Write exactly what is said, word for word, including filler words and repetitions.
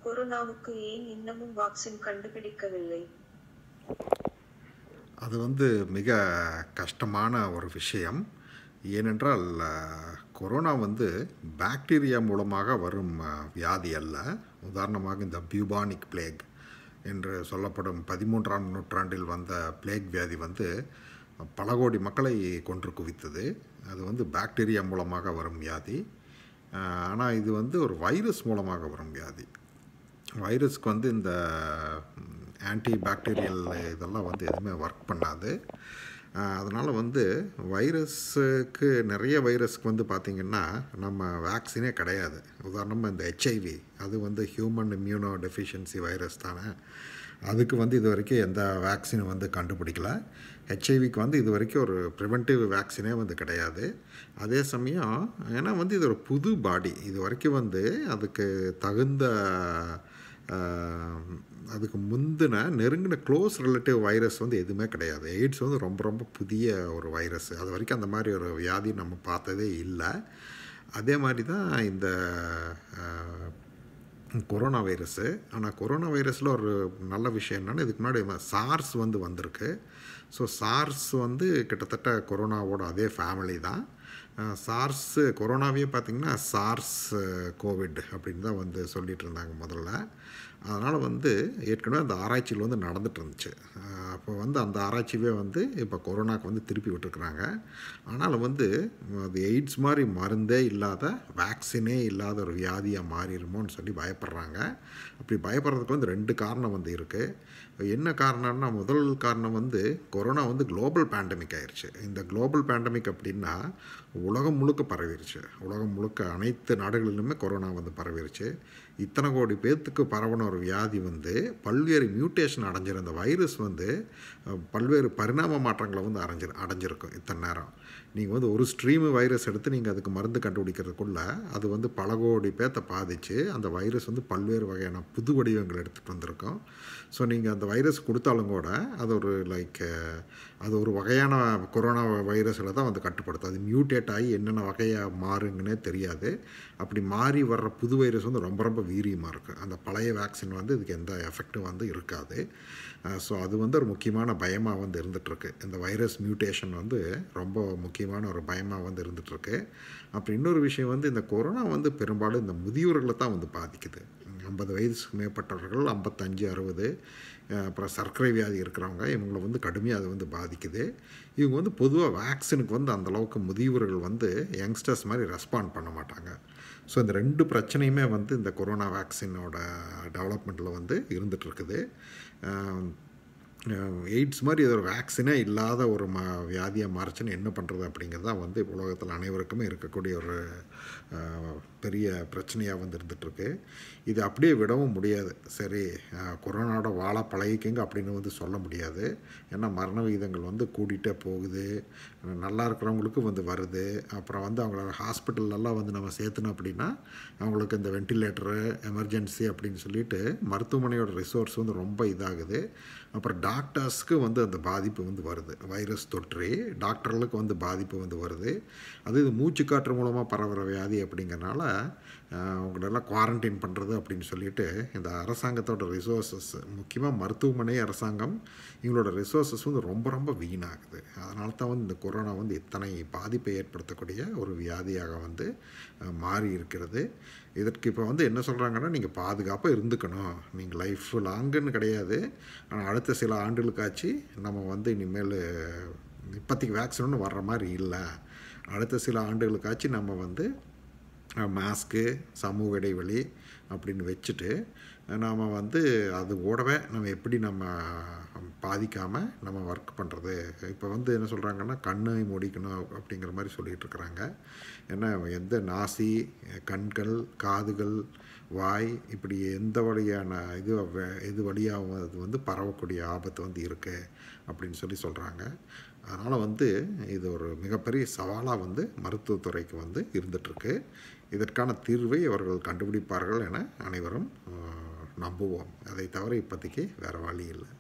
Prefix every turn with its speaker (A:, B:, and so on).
A: கொரோனாவுக்கு ஏன் இன்னமும் வாக்சின் கண்டுபிடிக்கவில்லை?
B: அது வந்து மிக கஷ்டமான ஒரு விஷயம். ஏனென்றால் கொரோனா வந்து பாக்டீரியா மூலமாக வரும் வியாதி அல்ல. உதாரணமாக இந்த பியூபானிக் பிளேக் என்று சொல்லப்படும் பதிமூன்றாம் நூற்றாண்டில் வந்த பிளேக் வியாதி வந்து பல கோடி மக்களை கொன்று குவித்தது. அது வந்து பாக்டீரியா மூலமாக வரும் வியாதி. ஆனால் இது வந்து ஒரு வைரஸ் மூலமாக வரும் வியாதி. வைரஸ்க்கு வந்து இந்த ஆன்டி பாக்டீரியல் இதெல்லாம் வந்து எதுவுமே ஒர்க் பண்ணாது. அதனால் வந்து வைரஸுக்கு நிறைய வைரஸ்க்கு வந்து பார்த்திங்கன்னா நம்ம வேக்சினே கிடையாது. உதாரணமாக இந்த ஹெச்ஐவி அது வந்து ஹியூமன் இம்யூனோ டெஃபிஷியன்சி வைரஸ் தானே. அதுக்கு வந்து இது வரைக்கும் எந்த வேக்சினும் வந்து கண்டுபிடிக்கல. ஹெச்ஐவிக்கு வந்து இது வரைக்கும் ஒரு ப்ரிவென்டிவ் வேக்சினே வந்து கிடையாது. அதே சமயம் ஏன்னா வந்து இது ஒரு புது பாடி, இது வரைக்கும் வந்து அதுக்கு தகுந்த அதுக்கு முந்தின நெருங்கின க்ளோஸ் ரிலேட்டிவ் வைரஸ் வந்து எதுவுமே கிடையாது. எய்ட்ஸ் வந்து ரொம்ப ரொம்ப புதிய ஒரு வைரஸ். அது வரைக்கும் அந்த மாதிரி ஒரு வியாதி நம்ம பார்த்ததே இல்லை. அதே மாதிரி தான் இந்த கொரோனா வைரஸு. ஆனால் கொரோனா வைரஸில் ஒரு நல்ல விஷயம் என்னென்னா, இதுக்கு முன்னாடி சார்ஸ் வந்து வந்திருக்கு. ஸோ சார்ஸ் வந்து கிட்டத்தட்ட கொரோனாவோட அதே ஃபேமிலி தான். சார்ஸு கொரோனாவே பார்த்திங்கன்னா சார்ஸ் கோவிட் அப்படின்னு தான் வந்து சொல்லிகிட்டு இருந்தாங்க முதல்ல. அதனால் வந்து ஏற்கனவே அந்த ஆராய்ச்சியில் வந்து நடந்துகிட்டு இருந்துச்சு. அப்போ வந்து அந்த ஆராய்ச்சியே வந்து இப்போ கொரோனாவுக்கு வந்து திருப்பி விட்டுருக்குறாங்க. ஆனாலும் வந்து அது எய்ட்ஸ் மாதிரி மருந்தே இல்லாத, வேக்சினே இல்லாத ஒரு வியாதியாக மாறிடுமோன்னு சொல்லி பயப்படுறாங்க. அப்படி பயப்படுறதுக்கு வந்து ரெண்டு காரணம் வந்து இருக்குது. என்ன காரணம்னா, முதல் காரணம் வந்து கொரோனா வந்து குளோபல் பேண்டமிக் ஆயிடுச்சு. இந்த குளோபல் பேண்டமிக் அப்படின்னா உலகம் முழுக்க பரவிடுச்சு. உலகம் முழுக்க அனைத்து நாடுகளிலுமே கொரோனா வந்து பரவிடுச்சு. இத்தனை கோடி பேர்த்துக்கு பரவன ஒரு வியாதி வந்து பல்வேறு மியூட்டேஷன் அடைஞ்சிருந்த வைரஸ் வந்து பல்வேறு பரிணாம மாற்றங்களை வந்து அடைஞ்சி அடைஞ்சிருக்கும் இத்தனை நேரம். நீங்கள் வந்து ஒரு ஸ்ட்ரீமு வைரஸ் எடுத்து நீங்கள் அதுக்கு மருந்து கண்டுபிடிக்கிறதுக்குள்ள அது வந்து பல கோடி பேர்த்தை பாதித்து அந்த வைரஸ் வந்து பல்வேறு வகையான புது வடிவங்கள் எடுத்துகிட்டு வந்திருக்கும். ஸோ நீங்கள் அந்த வைரஸ் கொடுத்தாலும் கூட அது ஒரு லைக் அது ஒரு வகையான கொரோனா வைரஸில் தான் வந்து கட்டுப்படுத்தும். அது மியூட்டேட் ஆகி என்னென்ன வகையாக மாறுங்கன்னே தெரியாது. அப்படி மாறி வர்ற புது வைரஸ் வந்து ரொம்ப ரொம்ப வீரியமாக இருக்குது. அந்த பழைய வேக்சின் வந்து இதுக்கு எந்த எஃபெக்டும் வந்து இருக்காது. ஸோ அது வந்து ஒரு முக்கியமான பயமாக வந்து இருந்துகிட்ருக்கு. இந்த வைரஸ் மியூட்டேஷன் வந்து ரொம்ப முக்கியமான ஒரு பயமாக வந்து இருந்துகிட்ருக்கு. அப்புறம் இன்னொரு விஷயம் வந்து இந்த கொரோனா வந்து பெரும்பாலும் இந்த முதியோர்களை தான் வந்து பாதிக்குது. ஐம்பது வயதுக்கு மேற்பட்டவர்கள், ஐம்பத்தஞ்சு அறுபது, அப்புறம் சர்க்கரை வியாதி இருக்கிறவங்க, இவங்களை வந்து கடுமையாக அது வந்து பாதிக்குது. இவங்க வந்து பொதுவாக வேக்சினுக்கு வந்து அந்தளவுக்கு முதியவர்கள் வந்து யங்ஸ்டர்ஸ் மாதிரி ரெஸ்பாண்ட் பண்ண மாட்டாங்க. ஸோ இந்த ரெண்டு பிரச்சனையுமே வந்து இந்த கொரோனா வேக்சினோட டெவலப்மெண்ட்டில் வந்து இருந்துகிட்ருக்குது. எய்ட்ஸ் மாதிரி இது ஒரு வேக்சினே இல்லாத ஒரு ம வியாதியாக மாறுச்சுன்னு என்ன பண்ணுறது அப்படிங்கிறது தான் வந்து உலகத்தில் அனைவருக்குமே இருக்கக்கூடிய ஒரு பெரிய பிரச்சனையாக வந்து இருந்துகிட்ருக்கு. இது அப்படியே விடவும் முடியாது. சரி, கொரோனாவோட வாழ பழகிக்கங்க அப்படின்னு வந்து சொல்ல முடியாது. ஏன்னா மரண விகிதங்கள் வந்து கூட்டிகிட்டே போகுது. நல்லா இருக்கிறவங்களுக்கு வந்து வருது. அப்புறம் வந்து அவங்கள ஹாஸ்பிட்டல்லலாம் வந்து நம்ம சேர்த்துனோம் அப்படின்னா அவங்களுக்கு இந்த வெண்டிலேட்டரு, எமர்ஜென்சி அப்படின்னு சொல்லிட்டு மருத்துவமனையோட ரிசோர்ஸ் வந்து ரொம்ப இதாகுது. அப்புறம் டாக்டர்ஸ்க்கு வந்து அந்த பாதிப்பு வந்து வருது. வைரஸ் தொற்று டாக்டர்களுக்கு வந்து பாதிப்பு வந்து வருது. அது இது மூச்சுக்காற்று மூலமாக பரவுகிற வியாதி அப்படிங்கிறனால அவங்களெல்லாம் குவாரண்டைன் பண்ணுறது அப்படின்னு சொல்லிட்டு இந்த அரசாங்கத்தோட ரிசோர்ஸஸ், முக்கியமாக மருத்துவமனை அரசாங்கம், இவங்களோட ரிசோர்ஸஸ் வந்து ரொம்ப ரொம்ப வீணாகுது. அதனால தான் வந்து இந்த கொரோனா வந்து இத்தனை பாதிப்பை ஏற்படுத்தக்கூடிய ஒரு வியாதியாக வந்து மாறி இருக்கிறது. இதற்கு இப்போ வந்து என்ன சொல்கிறாங்கன்னா, நீங்கள் பாதுகாப்பாக இருந்துக்கணும், நீங்கள் லைஃப் லாங்குன்னு கிடையாது, ஆனால் அடுத்த சில ஆண்டுகளுக்காச்சு நம்ம வந்து இனிமேல் இப்போதைக்கு வேக்சின் ஒன்று வர்ற மாதிரி இல்லை, அடுத்த சில ஆண்டுகளுக்காச்சு நம்ம வந்து மாஸ்க்கு, சமூக இடைவெளி அப்படின்னு வச்சுட்டு நாம் வந்து அது ஓடவே நம்ம எப்படி நம்ம பாதிக்காமல் நம்ம ஒர்க் பண்ணுறது. இப்போ வந்து என்ன சொல்கிறாங்கன்னா, கண்ணை மூடிக்கணும் அப்படிங்கிற மாதிரி சொல்லிகிட்டு இருக்கிறாங்க. ஏன்னா எந்த நாசி, கண்கள், காதுகள், வாய், இப்படி எந்த வழியான இது இது வழியாக அது வந்து பரவக்கூடிய ஆபத்து வந்து இருக்குது அப்படின்னு சொல்லி சொல்கிறாங்க. அதனால் வந்து இது ஒரு மிகப்பெரிய சவாலாக வந்து மருத்துவத்துறைக்கு வந்து இருந்துகிட்ருக்கு. இதற்கான தீர்வை அவர்கள் கண்டுபிடிப்பார்கள் என அனைவரும் நம்புவோம். அதை தவிர இப்போதைக்கு வேறு வழி இல்லை.